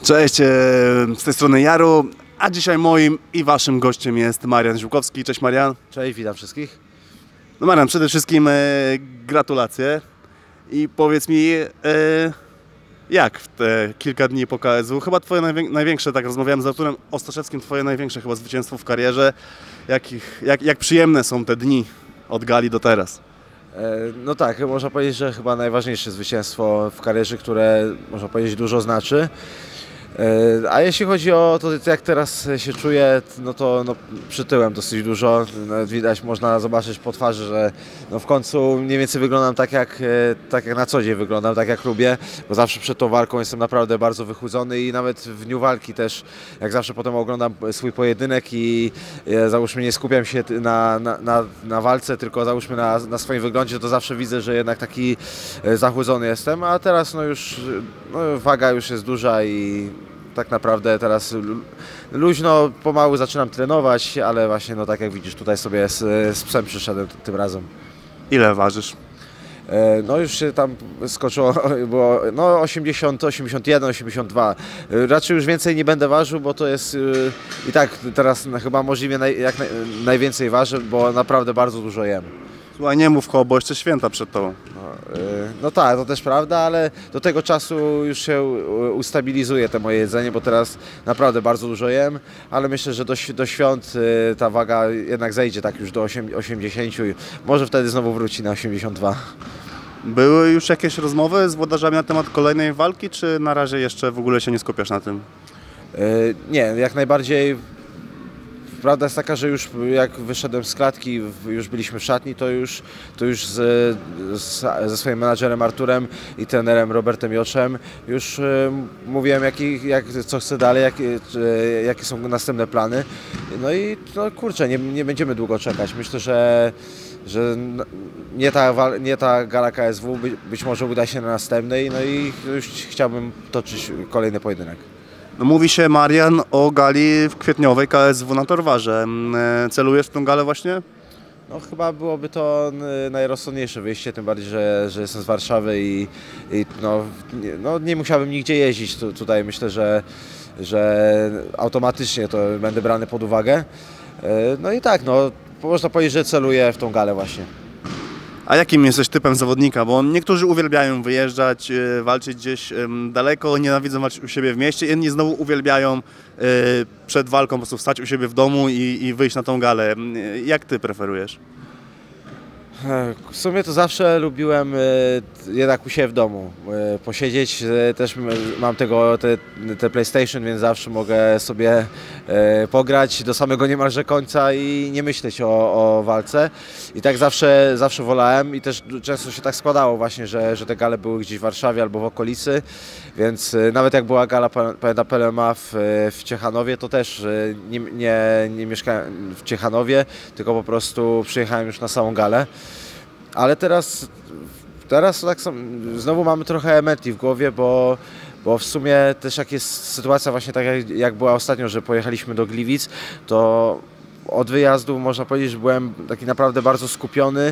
Cześć, z tej strony Jaru, a dzisiaj moim i waszym gościem jest Marian Ziółkowski. Cześć Marian. Cześć, witam wszystkich. No Marian, przede wszystkim gratulacje i powiedz mi, jak w te kilka dni po KSW, chyba twoje największe, tak rozmawiałem z Arturem Ostaszewskim, twoje największe chyba zwycięstwo w karierze. Jak przyjemne są te dni od gali do teraz? No tak, można powiedzieć, że chyba najważniejsze zwycięstwo w karierze, które można powiedzieć dużo znaczy. A jeśli chodzi o to, jak teraz się czuję, no to przytyłem dosyć dużo. Widać, można zobaczyć po twarzy, że w końcu mniej więcej wyglądam tak jak na co dzień wyglądam, tak jak lubię, bo zawsze przed tą walką jestem naprawdę bardzo wychudzony i nawet w dniu walki też, jak zawsze potem oglądam swój pojedynek i załóżmy nie skupiam się na walce, tylko załóżmy na swoim wyglądzie, to zawsze widzę, że jednak taki zachudzony jestem, a teraz już waga już jest duża i tak naprawdę teraz luźno, pomału zaczynam trenować, ale właśnie tak jak widzisz, tutaj sobie z psem przyszedłem tym razem. Ile ważysz? Już się tam skoczyło, było 80, 81, 82. Raczej już więcej nie będę ważył, bo to jest i tak teraz chyba możliwie najwięcej ważę, bo naprawdę bardzo dużo jem. Słuchaj, nie mów ho, bo jeszcze święta przed tobą. No tak, to też prawda, ale do tego czasu już się ustabilizuje to moje jedzenie, bo teraz naprawdę bardzo dużo jem, ale myślę, że do świąt ta waga jednak zejdzie tak już do 80 i może wtedy znowu wróci na 82. Były już jakieś rozmowy z włodarzami na temat kolejnej walki, czy na razie jeszcze w ogóle się nie skupiasz na tym? Nie, jak najbardziej. Prawda jest taka, że już jak wyszedłem z klatki, już byliśmy w szatni, to już ze swoim menadżerem Arturem i trenerem Robertem Joczem już mówiłem co chcę dalej, jakie są następne plany. No i kurczę, nie będziemy długo czekać. Myślę, że nie ta gala KSW, być może uda się na następnej, no i już chciałbym toczyć kolejny pojedynek. No mówi się, Marian, o gali w kwietniowej KSW na Torwarze. Celujesz w tą galę właśnie? No chyba byłoby to najrozsądniejsze wyjście, tym bardziej, że jestem z Warszawy i nie musiałbym nigdzie jeździć tutaj. Myślę, że automatycznie to będę brany pod uwagę. No i tak, można powiedzieć, że celuję w tą galę właśnie. A jakim jesteś typem zawodnika? Bo niektórzy uwielbiają wyjeżdżać, walczyć gdzieś daleko, nienawidzą walczyć u siebie w mieście, inni znowu uwielbiają przed walką po prostu wstać u siebie w domu i wyjść na tą galę. Jak ty preferujesz? W sumie to zawsze lubiłem jednak u siebie w domu posiedzieć. Też mam te PlayStation, więc zawsze mogę sobie pograć do samego niemalże końca i nie myśleć o walce. I tak zawsze wolałem i też często się tak składało właśnie, że te gale były gdzieś w Warszawie albo w okolicy. Więc nawet jak była gala PLMA w Ciechanowie, to też nie mieszkałem w Ciechanowie, tylko po prostu przyjechałem już na samą galę. Ale teraz tak znowu mamy trochę mętli w głowie, bo w sumie też jak jest sytuacja właśnie tak jak była ostatnio, że pojechaliśmy do Gliwic, to od wyjazdu można powiedzieć, że byłem taki naprawdę bardzo skupiony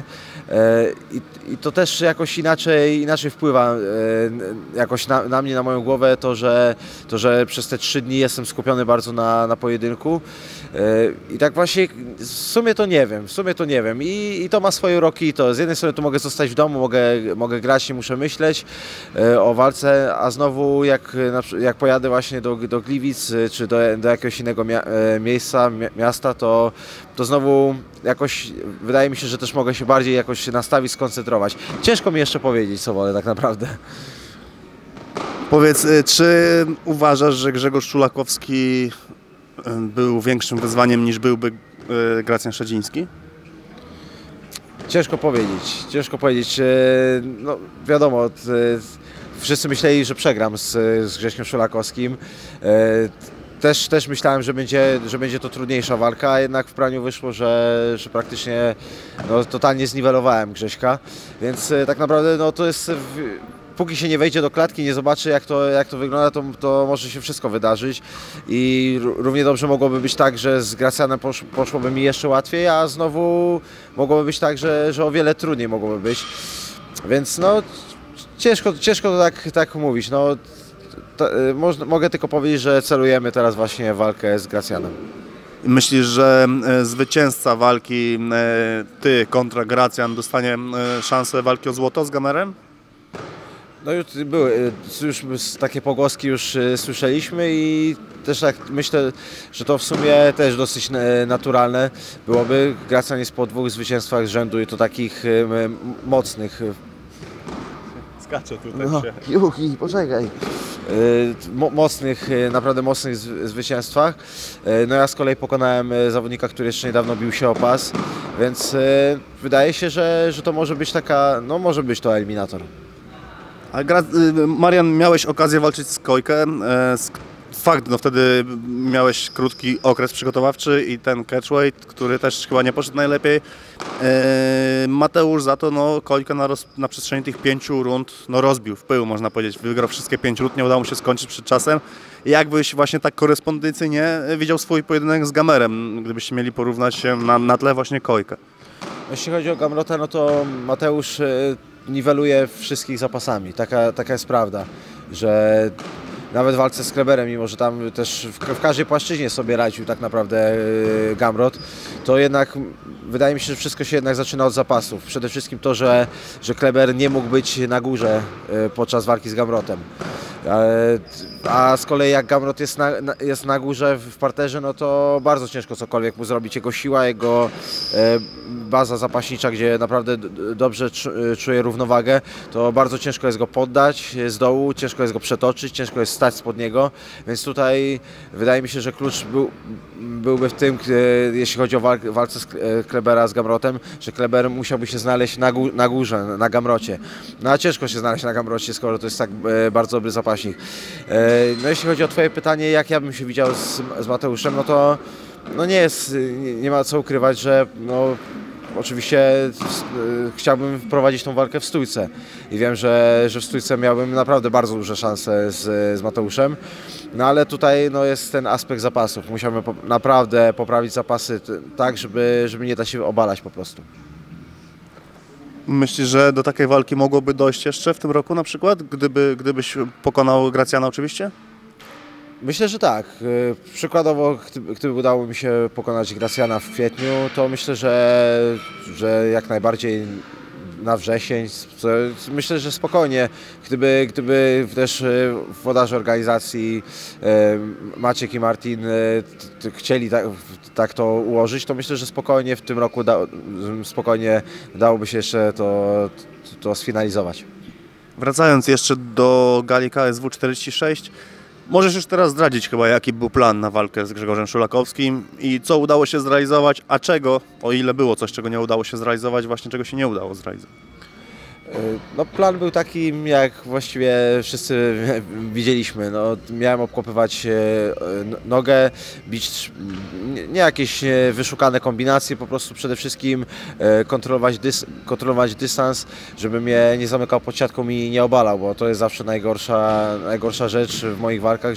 i to też jakoś inaczej wpływa jakoś na mnie, na moją głowę, to, że przez te 3 dni jestem skupiony bardzo na pojedynku i tak właśnie w sumie to nie wiem i to ma swoje roki. To z jednej strony to mogę zostać w domu, mogę grać, nie muszę myśleć o walce, a znowu jak pojadę właśnie do Gliwic czy do jakiegoś innego miasta, to znowu jakoś wydaje mi się, że też mogę się bardziej jakoś nastawić, skoncentrować. Ciężko mi jeszcze powiedzieć, co wolę tak naprawdę. Powiedz, czy uważasz, że Grzegorz Szulakowski był większym wyzwaniem niż byłby Gracjan Szedziński? Ciężko powiedzieć. No wiadomo, wszyscy myśleli, że przegram z Grześkiem Szulakowskim. Też myślałem, że będzie to trudniejsza walka, a jednak w praniu wyszło, że praktycznie totalnie zniwelowałem Grześka, więc tak naprawdę to jest, póki się nie wejdzie do klatki, nie zobaczy jak to wygląda, to może się wszystko wydarzyć i równie dobrze mogłoby być tak, że z Gracjanem poszłoby mi jeszcze łatwiej, a znowu mogłoby być tak, że o wiele trudniej mogłoby być, więc ciężko to tak mówić. mogę tylko powiedzieć, że celujemy teraz właśnie w walkę z Gracjanem. Myślisz, że zwycięzca walki, ty kontra Gracjan, dostanie szansę walki o złoto z Gamerem? No już takie pogłoski już słyszeliśmy i też tak myślę, że to w sumie też dosyć naturalne byłoby. Gracjan jest po 2 zwycięstwach z rzędu i to takich mocnych. Skaczę tutaj No, się. Juchi, poczekaj. Naprawdę mocnych zwycięstwach. No ja z kolei pokonałem zawodnika, który jeszcze niedawno bił się o pas, więc wydaje się, że to może być może być to eliminator. A Marian, miałeś okazję walczyć z Kojkę. Fakt, no wtedy miałeś krótki okres przygotowawczy i ten catchweight, który też chyba nie poszedł najlepiej. Mateusz za to Kojkę na przestrzeni tych 5 rund rozbił w pył, można powiedzieć. Wygrał wszystkie 5 rund, nie udało mu się skończyć przed czasem. Jakbyś właśnie tak korespondencyjnie widział swój pojedynek z Gamerem, gdybyście mieli porównać się na tle właśnie Kojkę? Jeśli chodzi o Gamrota, no to Mateusz niweluje wszystkich zapasami. Taka jest prawda, że nawet w walce z Kleberem, mimo że tam też w każdej płaszczyźnie sobie radził tak naprawdę Gamrot, to jednak wydaje mi się, że wszystko się jednak zaczyna od zapasów. Przede wszystkim to, że Kleber nie mógł być na górze podczas walki z Gamrotem. A z kolei jak Gamrot jest na górze w parterze, no to bardzo ciężko cokolwiek mu zrobić. Jego siła, jego baza zapaśnicza, gdzie naprawdę dobrze czuje równowagę, to bardzo ciężko jest go poddać z dołu, ciężko jest go przetoczyć, ciężko jest stać spod niego, więc tutaj wydaje mi się, że klucz byłby w tym, jeśli chodzi o walce z Klebera z Gamrotem, że Kleber musiałby się znaleźć na górze, na Gamrocie. No a ciężko się znaleźć na Gamrocie, skoro to jest tak bardzo dobry zapaśnik. No jeśli chodzi o twoje pytanie, jak ja bym się widział z Mateuszem, no to nie ma co ukrywać, że oczywiście chciałbym wprowadzić tą walkę w stójce i wiem, że w stójce miałbym naprawdę bardzo duże szanse z Mateuszem, no ale tutaj jest ten aspekt zapasów. Musiałbym naprawdę poprawić zapasy tak, żeby nie dać się obalać po prostu. Myślisz, że do takiej walki mogłoby dojść jeszcze w tym roku na przykład, gdybyś pokonał Gracjana oczywiście? Myślę, że tak. Przykładowo, gdyby udało mi się pokonać Gracjana w kwietniu, to myślę, że jak najbardziej na wrzesień. Myślę, że spokojnie, gdyby też włodarze organizacji Maciek i Martin chcieli tak to ułożyć, to myślę, że spokojnie w tym roku spokojnie dałoby się jeszcze to sfinalizować. Wracając jeszcze do gali KSW 46, możesz już teraz zdradzić chyba, jaki był plan na walkę z Grzegorzem Szulakowskim i co udało się zrealizować, a czego, o ile było coś, czego nie udało się zrealizować, właśnie czego się nie udało zrealizować. Plan był taki, jak właściwie wszyscy widzieliśmy. Miałem obkopywać nogę, bić nie jakieś wyszukane kombinacje, po prostu przede wszystkim kontrolować dystans, żeby mnie nie zamykał pod siatką i nie obalał, bo to jest zawsze najgorsza rzecz w moich walkach,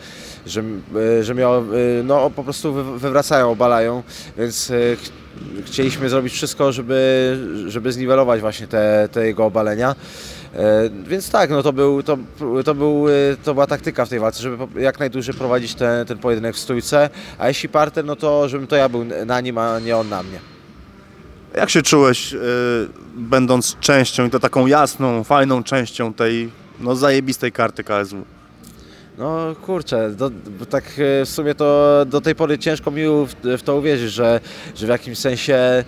że mnie po prostu wywracają, obalają, więc chcieliśmy zrobić wszystko, żeby zniwelować właśnie te jego obalenia. Więc tak, to była taktyka w tej walce, żeby jak najdłużej prowadzić ten pojedynek w stójce, a jeśli parter, to żebym to ja był na nim, a nie on na mnie. Jak się czułeś, będąc częścią i to taką jasną, fajną częścią tej zajebistej karty KSW? No kurczę, tak w sumie to do tej pory ciężko mi w to uwierzyć, że w jakimś sensie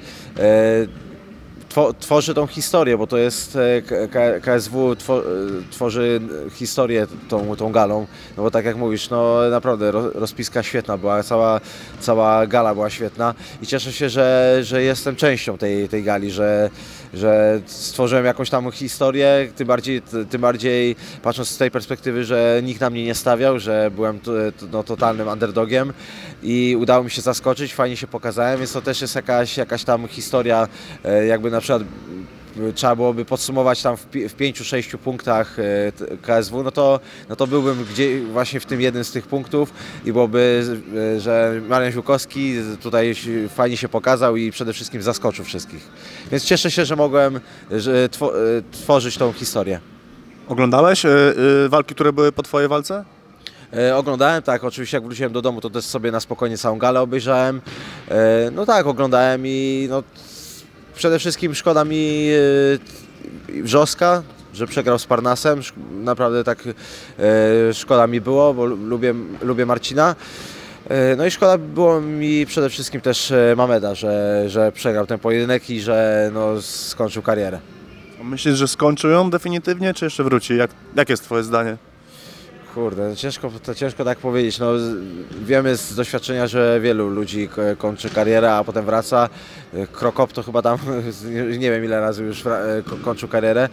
tworzy tą historię, bo to jest KSW tworzy historię tą galą, bo tak jak mówisz, naprawdę rozpiska świetna była, cała gala była świetna i cieszę się, że jestem częścią tej gali, że stworzyłem jakąś tam historię, tym bardziej patrząc z tej perspektywy, że nikt na mnie nie stawiał, że byłem totalnym underdogiem i udało mi się zaskoczyć, fajnie się pokazałem, więc to też jest jakaś tam historia, jakby na przykład trzeba byłoby podsumować tam w 5-6 punktach KSW, to byłbym właśnie w tym jednym z tych punktów i byłoby, że Marian Ziółkowski tutaj fajnie się pokazał i przede wszystkim zaskoczył wszystkich. Więc cieszę się, że mogłem tworzyć tą historię. Oglądałeś walki, które były po twojej walce? Oglądałem, tak, oczywiście jak wróciłem do domu, to też sobie na spokojnie całą galę obejrzałem. No tak, oglądałem i no, przede wszystkim szkoda mi Wrzoska, że przegrał z Parnasem. Naprawdę tak szkoda mi było, bo lubię Marcina. No i szkoda było mi przede wszystkim też Mameda, że przegrał ten pojedynek i że no, skończył karierę. Myślisz, że skończył ją definitywnie, czy jeszcze wróci? Jakie jest twoje zdanie? Kurde, ciężko tak powiedzieć. No, wiemy z doświadczenia, że wielu ludzi kończy karierę, a potem wraca. Krokop to chyba tam, nie wiem ile razy już kończył karierę.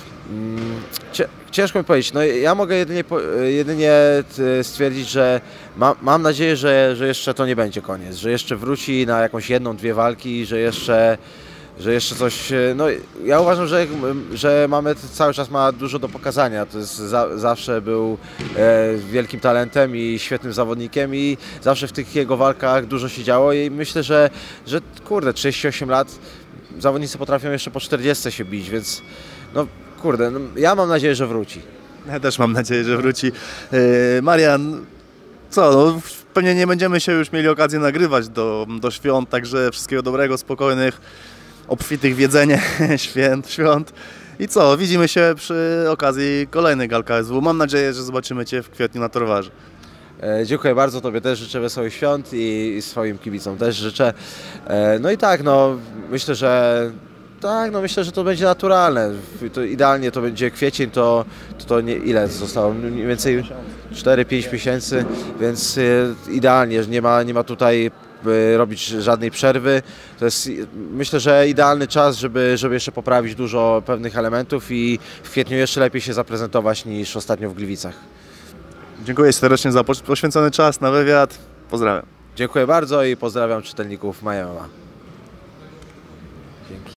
Ciężko mi powiedzieć. No, ja mogę jedynie stwierdzić, że mam nadzieję, że jeszcze to nie będzie koniec, że jeszcze wróci na jakąś jedną, dwie walki, że jeszcze coś, no ja uważam, że mamy cały czas ma dużo do pokazania, to jest zawsze był wielkim talentem i świetnym zawodnikiem i zawsze w tych jego walkach dużo się działo i myślę, że kurde, 38 lat, zawodnicy potrafią jeszcze po 40 się bić, więc no kurde, no, ja mam nadzieję, że wróci. Ja też mam nadzieję, że wróci. Marian, co, no, pewnie nie będziemy się już mieli okazji nagrywać do świąt, także wszystkiego dobrego, spokojnych, obfitych w jedzenie świąt. I co, widzimy się przy okazji kolejnej gal KSW. Mam nadzieję, że zobaczymy Cię w kwietniu na Torwarze. Dziękuję bardzo, Tobie też życzę wesołych świąt i swoim kibicom też życzę. No i tak, no myślę, że tak, no myślę, że to będzie naturalne. To idealnie to będzie kwiecień, to nie, ile zostało? Mniej więcej 4-5 miesięcy, więc idealnie, że nie ma tutaj robić żadnej przerwy. To jest, myślę, że idealny czas, żeby jeszcze poprawić dużo pewnych elementów i w kwietniu jeszcze lepiej się zaprezentować niż ostatnio w Gliwicach. Dziękuję serdecznie za poświęcony czas na wywiad. Pozdrawiam. Dziękuję bardzo i pozdrawiam czytelników Miami. Dzięki.